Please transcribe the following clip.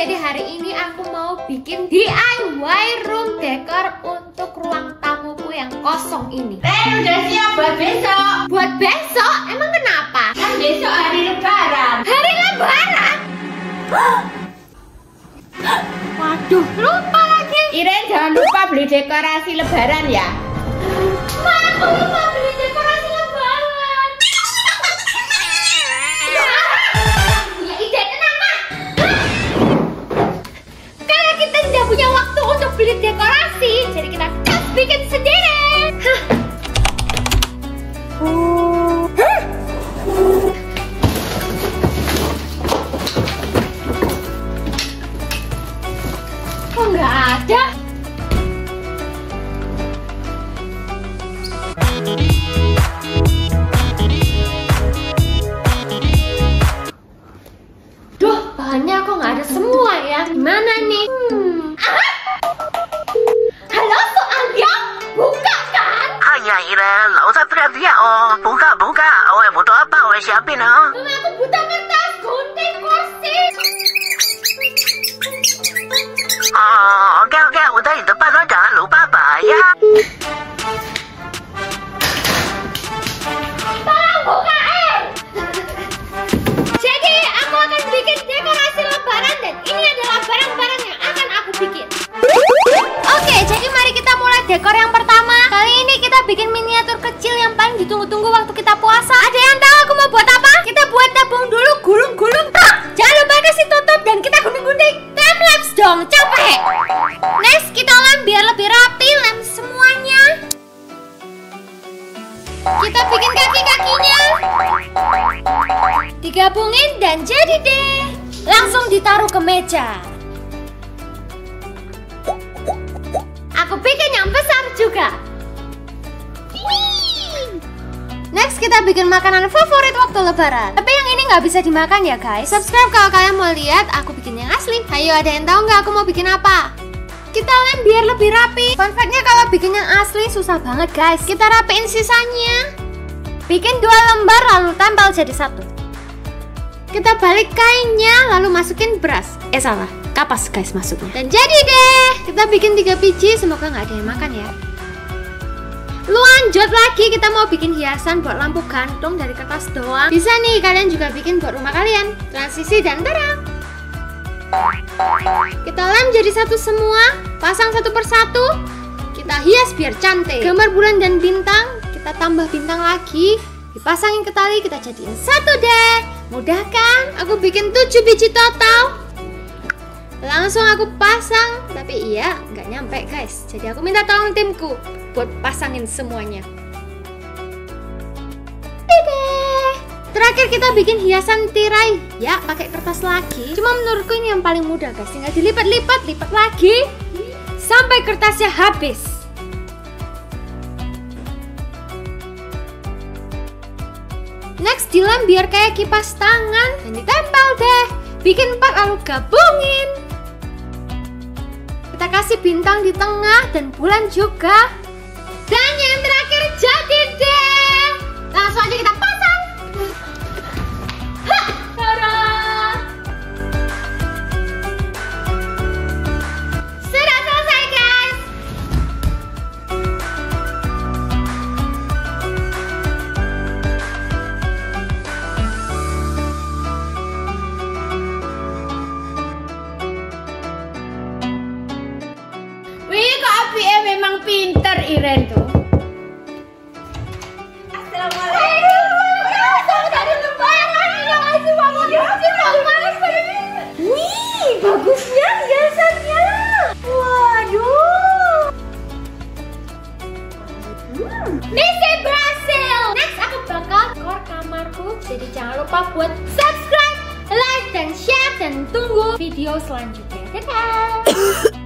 jadi hari ini aku mau bikin DIY room decor untuk ruang tamuku yang kosong ini. Udah siap buat besok. Buat besok? Emang kenapa? Kan besok hari lebaran. Hari lebaran? Waduh, lupa lagi. Iren jangan lupa beli dekorasi lebaran ya. Ma, aku lupa beli dekorasi lebaran. Ya ide, tenang Ma. Karena kita tidak punya waktu untuk beli dekorasi, jadi kita harus bikin sendiri. Kok nggak ada? Duh, bahannya kok nggak ada semua ya? Gimana nih? Halo, Soalnya? Buka kan? Hanya Iren, nggak usah teriak-teriak oh. Buka. Oh, butuh apa? Oh, siapin oh. Mama, aku buta kertas, gunting, kursi. Oh, oke, udah di depan oh, jangan lupa bayar. Tolong bukain. Jadi aku akan bikin dekorasi lebaran dan ini adalah barang-barang yang akan aku bikin. Oke, jadi mari kita mulai dekor yang pertama. Kali ini kita bikin miniatur kecil yang paling ditunggu-tunggu waktu kita puasa. Ada yang tahu aku mau buat apa? Kita buat tabung dulu, gulung-gulung. Jangan lupa kasih tutup dan kita gunting-gunting. Time lapse dong, capek. Next, kita lem biar lebih rapi, lem semuanya. Kita bikin kaki-kakinya. Digabungin dan jadi deh. Langsung ditaruh ke meja. Aku bikin yang besar juga. Next kita bikin makanan favorit waktu lebaran. Tapi yang ini nggak bisa dimakan ya guys. Subscribe kalau kalian mau lihat aku bikin yang asli. Ayo, ada yang tahu nggak aku mau bikin apa? Kita lem biar lebih rapi. Fun fact-nya kalau bikin yang asli susah banget guys. Kita rapiin sisanya. Bikin 2 lembar lalu tempel jadi 1. Kita balik kainnya lalu masukin beras. Salah, kapas guys masuknya. Dan jadi deh. Kita bikin 3 biji, semoga nggak ada yang makan ya. Lanjut lagi, kita mau bikin hiasan buat lampu gantung dari kertas doang. Bisa nih kalian juga bikin buat rumah kalian. Transisi dan tada. Kita lem jadi satu semua, pasang satu persatu. Kita hias biar cantik. Gambar bulan dan bintang, kita tambah bintang lagi. Dipasangin ke tali, kita jadiin 1 deh. Mudah kan? Aku bikin 7 biji total. Langsung aku pasang, tapi iya nggak nyampe guys. Jadi aku minta tolong timku buat pasangin semuanya. Dede. Terakhir kita bikin hiasan tirai. Ya, pakai kertas lagi. Cuma menurutku ini yang paling mudah guys. Tinggal dilipat-lipat, lipat lagi sampai kertasnya habis. Next dilem biar kayak kipas tangan dan ditempel deh. Bikin 4 lalu gabungin. Kita kasih bintang di tengah dan bulan juga. Dan yang terakhir jadi deh. Langsung aja kita pasang. Hah, tada. Sudah selesai guys. Wih, kok Abi memang pinter Iren tuh. Wih, bagusnya hiasannya. Waduh. Misi berhasil. Next aku bakal dekor kamarku. Jadi jangan lupa buat subscribe, like, dan share. Dan tunggu video selanjutnya. Dadah.